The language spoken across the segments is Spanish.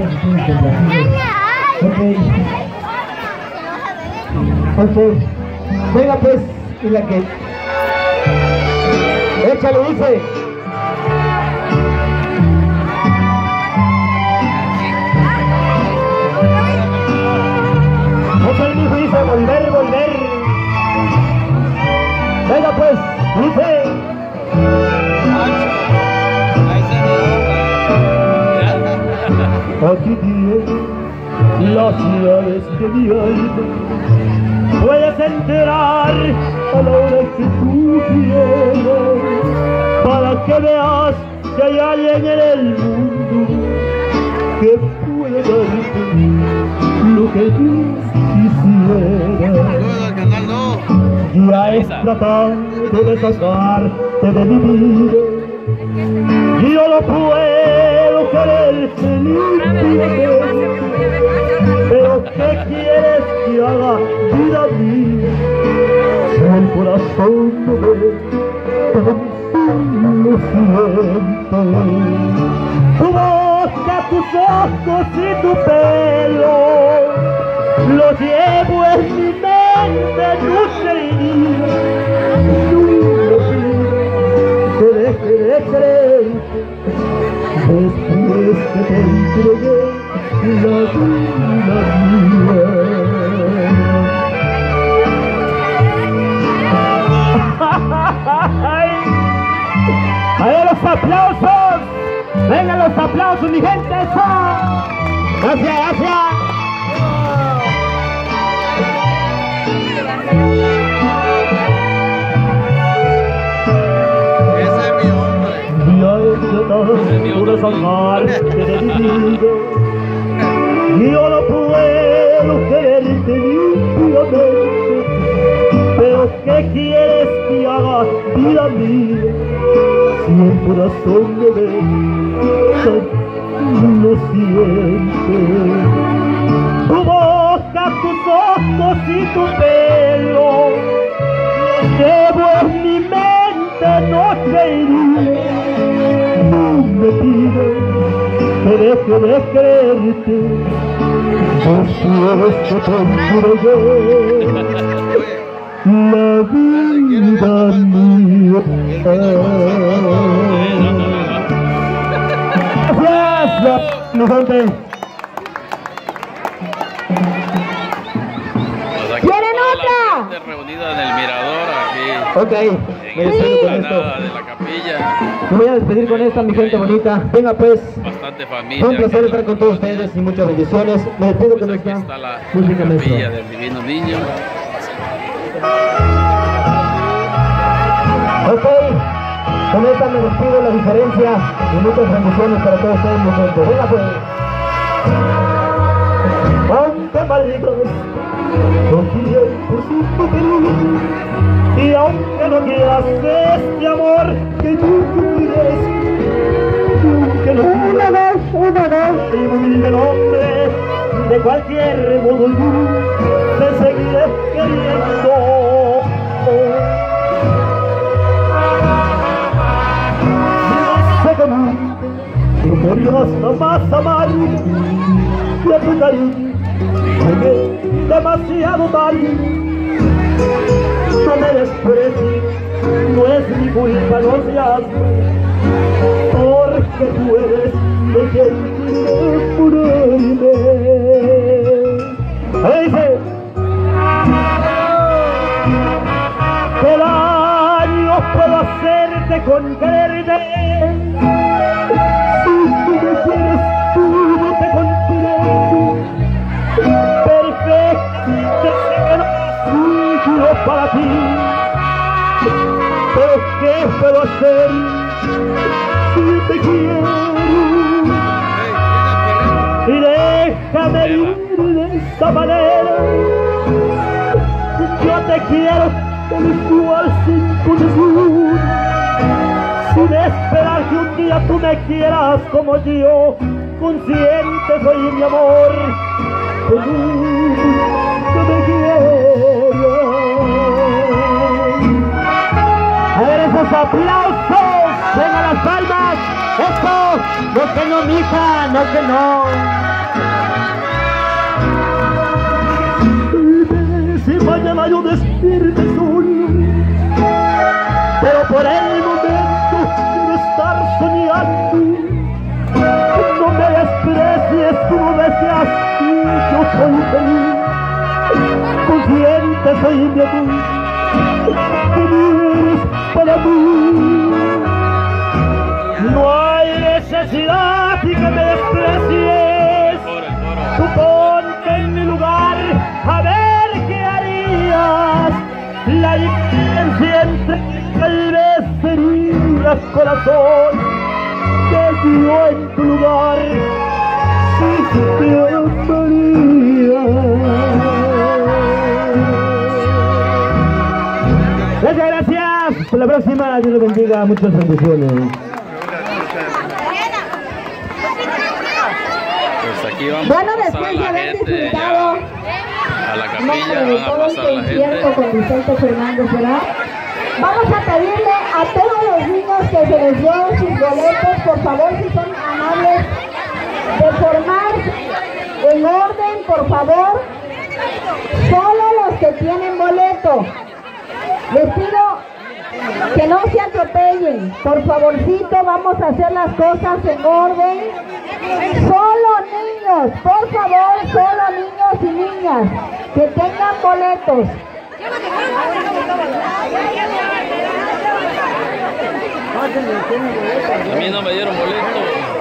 Ok. Venga pues, y la que... Échale, dice. Ok, mi hijo dice, volver, volver. Venga pues, dice. Aquí tienes las llaves de mi alma, puedes entrar a la hora que tú quieras, para que veas que hay alguien en el mundo que puede darte lo que Dios quisiera. Ya es tratando de sacarte de mi vida, yo no puedo quererte limpiamente, pero ¿qué quieres que haga, vida mía? El corazón no ve, tan lo siento. Tu boca, tus ojos y tu pelo, lo llevo en mi mente noche y día. Te dejé de creer después que te entregué la vida mía. ¡Ahí los aplausos! ¡Vengan los aplausos, mi gente! ¡Eso! ¡Gracias, gracias! Puedo sacarte de mi vida, yo no puedo quererte limpiamente, pero ¿qué quieres que haga, vida mía? Si el corazón me ve, lo siente. Tu boca, tus ojos y tu pelo, llevo en mi mente noche y día. Me pides que deje de creerte, después que te entregué la vida mía. Gracias, mi gente. ¿Quieren otra? Reunida en el mirador aquí. Ok, me despido con esto. De la capilla. Me voy a despedir con esta, mi gente bonita. Venga pues, Bastante fue familia. un placer estar con todos ustedes y muchas bendiciones. Me despido con Pues aquí esta está la música capilla nuestra. del Divino Niño. Ok, con esta me despido, la diferencia y muchas bendiciones para todos ustedes, mi gente. Venga pues. Aunque maldigas los tiempos sin tu querer, y aunque no quieras este amor que tú quieres, que no quieras el humilde nombre de cualquier modo, yo te seguiré queriendo. Sé que no querías jamás amar, y a tu cariño llegué demasiado tarde. No me desprecies, no es mi culpa, no seas, porque tú eres de quien enamorarme. Ahí dice: ¿qué daño puedo hacerte con quererte? Si tú me quieres, tú no te considero perfectamente seguro para ti. Pero ¿qué puedo hacer si te quiero? Y déjame ir de esta manera. Yo te quiero tal cual, sin condición, sin esperar que un día tú me quieras como yo. Consciente soy, mi amor, que tú me quieres. A ver esos aplausos, vengan las palmas. Esto, no que no, mija, no que no. yo despierte solo, pero por el momento quiero estar soñando. No me desprecies, tú no deseas, yo soy feliz, consciente soy de amor, que eres para mí. No hay necesidad de que me desprecies, tú ponte en mi lugar, a ver qué harías. La diferencia entre tal vez sería corazón, que yo en tu lugar sí te amaría. Muchas gracias, hasta la próxima, Dios los bendiga, muchas bendiciones. Pues aquí vamos Bueno, a pasar después de la haber gente disfrutado ya a la de capilla, van a todo el pasar la concierto gente. con Vicente Fernández, ¿verdad? Vamos a pedirle a todos los niños que se les dio sus boletos, por favor, si son amables, de formarse en orden, por favor. Solo los que tienen boleto. Les pido que no se atropellen. Por favorcito, vamos a hacer las cosas en orden. Solo niños, por favor, solo niños y niñas que tengan boletos. A mí no me dieron boleto.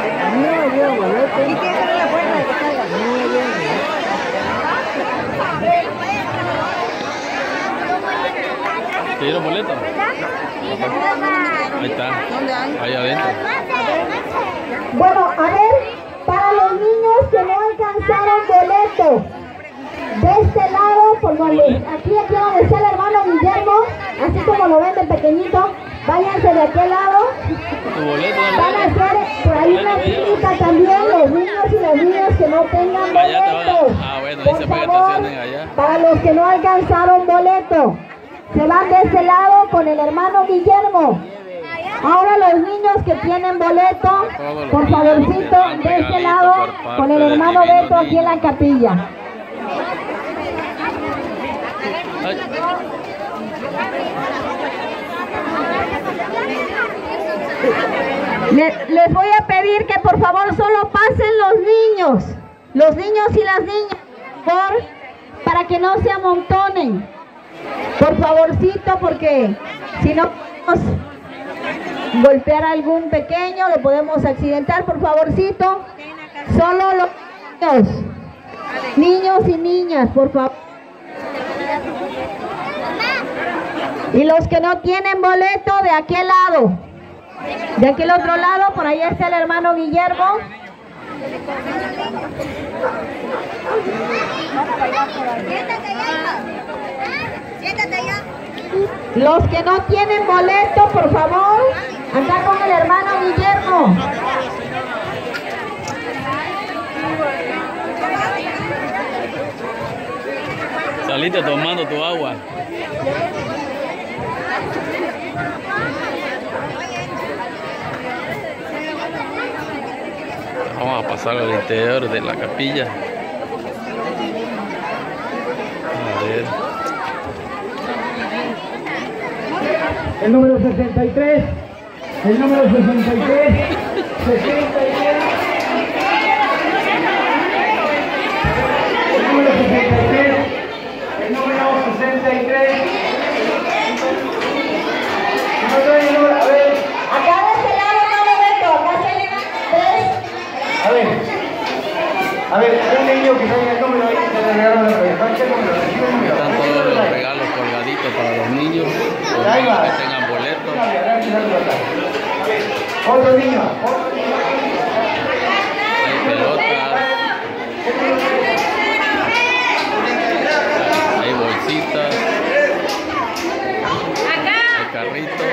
¿Te dieron boleto? Ahí está. Ahí adentro. Bueno, a ver, para los niños que no alcanzaron boleto, de este lado, por donde, aquí donde está el hermano Guillermo, así como lo ven de pequeñito, váyanse de aquel lado. ¿Tu boleto? Van a hacer por ahí una visita también, los niños y las niñas que no tengan Allá te van a... boletos. Ah, bueno, Por dice para que favor, estacionen allá. para los que no alcanzaron boleto, se van de este lado con el hermano Guillermo. Ahora los niños que tienen boleto, por favorcito, de este lado con el hermano Beto aquí en la capilla. Ay. Les voy a pedir que por favor solo pasen los niños y las niñas, para que no se amontonen. Por favorcito, porque si no podemos golpear a algún pequeño, lo podemos accidentar. Por favorcito, solo los niños y niñas, por favor. Y los que no tienen boleto, de aquel lado. De aquel otro lado, por allá está el hermano Guillermo. Los que no tienen boleto, por favor, anda con el hermano Guillermo. Saliste tomando tu agua. Vamos a pasar al interior de la capilla. A ver. El número 63. El número 63. 63. El número 63. El número 63. A ver. Acá de este lado no lo veo, acá se le dan 3. A ver, un niño que salga el número ahí, se le regalaron la número. Están todos los regalos colgaditos para los niños, los niños que tengan boletos. Otro niño. Hay pelotas, hay bolsitas, hay carritos.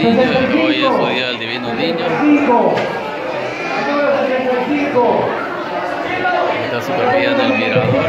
Niño, hoy es su día del Divino Niño. Está súper bien el mirador.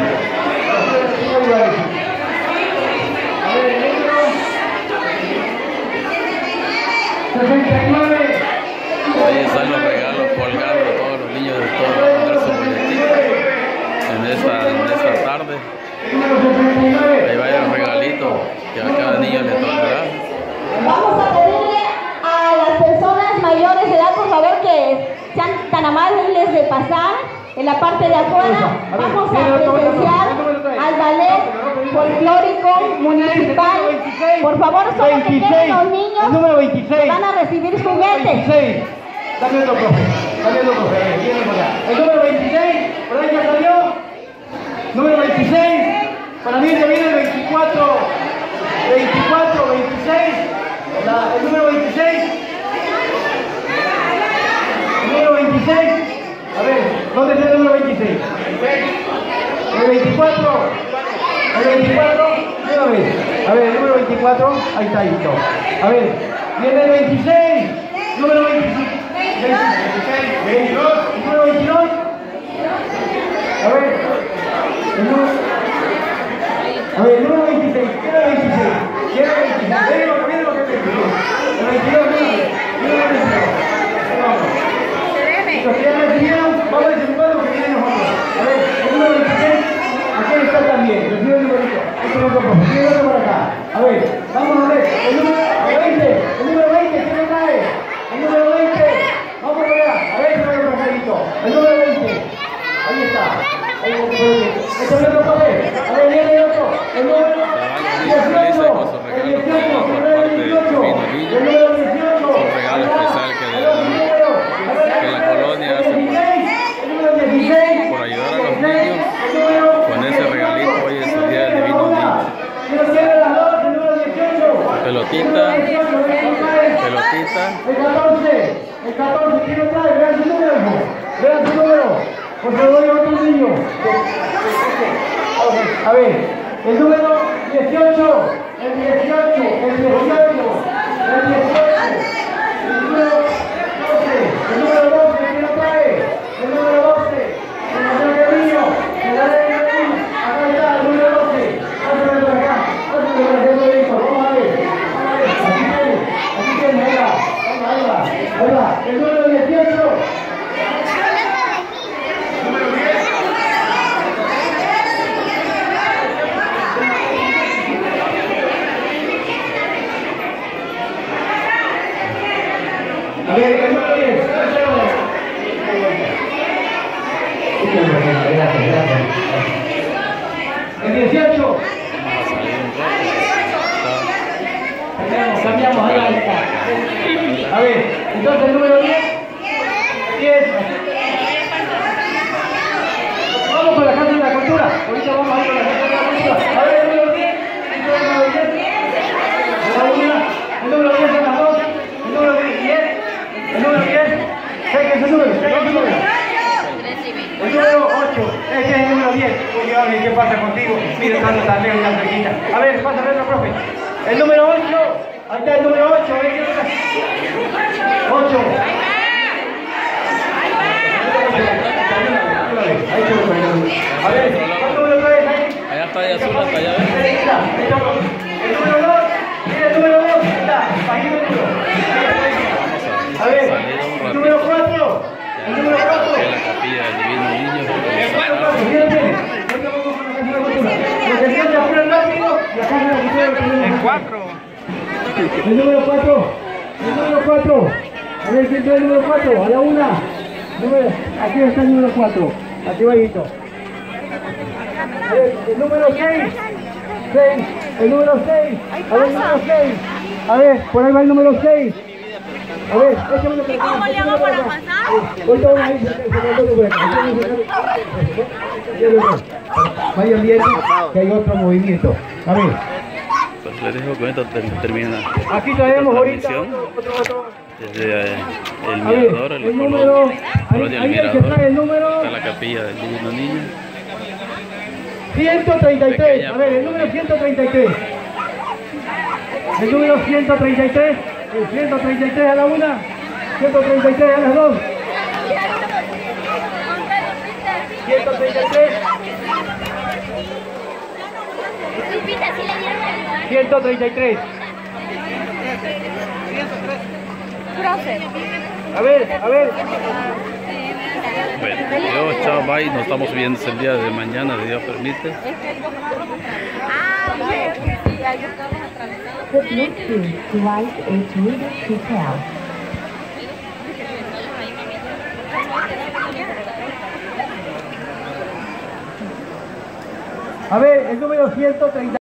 Ahí están los regalos colgando a todos los niños de todo el universo en esta tarde. Ahí va el regalito que a cada niño le tocará. Vamos a pedirle a las personas mayores de edad, por favor, que sean tan amables de pasar en la parte de afuera. Vamos a presenciar al ballet folclórico municipal. Por favor, solo que queden los niños número 26. que van a recibir juguetes. 26. Dame otro, profe. El número 26, por ahí ya salió. Número 26. Para mí se viene el 24. 24, 26. El número 26. El número 26. A ver, ¿dónde está el número 26? El 24. El 24. A ver, el número 24. Ahí está, listo. A ver, viene el 26. Número 25. 22. Número 22. A ver. El número 26. ¿Quién es el 26? ¿Quién es el 26? Viene lo que es el 22. El 22, viene el 22. Los que ya recibieron, vamos a decir lo que vienen nosotros. A ver, el número 26. Aquí está también. Recibe el numerito. Este es otro profe. Tiene otro por acá. A ver, vamos a ver. El número 20. El número 20. ¿Quién lo trae? El número 20. Vamos allá. A ver, el número 20. El número 20. Ahí está. Ahí está. Este es otro profe. A ver, viene el otro. El número 18. El 18. El número 18. El número 18. Un regalo especial que la colonia hace por ayudar a los niños. Con ese regalito hoy es el día del Divino Niño. Pelotita. El 14, ¿quién lo trae? Vean su número. Vean su número. Porque lo doy a otro niño. A ver, el número 18. El 18. El 18. El 18. El número 12. El número 12, ¿quién lo trae? El número 12. El niño. El área de niño. Acá está, el número 12. Pásame por acá. Pásame por acá, vamos a ver. Aquí tiene, ahí va. Ahí va. El número 18. A ver, el número 10. El 18. Cambiamos, ahí está. A ver, entonces el número 10. 10. Vamos con la casa de la cultura. Ahorita vamos a ir con la casa de la cultura. A ver, el número 10. El número 10. El número 10 en las dos. El número 10. El número 10. ¿Qué es el número? El número 8. Este es el número 10. Uy, ¿qué pasa contigo? Mira, tanto tan lejos y tan cerquita. A ver, pásame otro, profe. El número 8. Ahí está el número 8. 8. A ver, ¿cuánto número traes ahí? Allá está, allá azul, hasta allá. El número 2. Mira el número 2. Está. Ahí el número. A ver, el número 4. El número 4. En la capilla del Divino Niño. El 4. El número 4. El número 4. A ver, ¿quién trae el número 4? A la una. Aquí está el número 4. Aquí bajito. A ver, el número 6. 6. El número 6. A ver, el número 6. A ver, por ahí va el número 6. A ver, échame por acá. ¿Cómo le hago para pasar? Ahorita vamos a ir. Vayan viendo que hay otro movimiento. A ver. Pues les dejo con esto termina. Aquí traemos ahorita otro. Desde el a ver, mirador, el número. Ahí el que trae el número. Está la capilla del Divino Niño. 133. A ver, el número 133. El número 133. 133 a la una, 133 a las dos. 133. 133. A ver. Bueno, yo, chao, bye. Nos estamos viendo el día de mañana, si Dios permite. A ver, el número 130.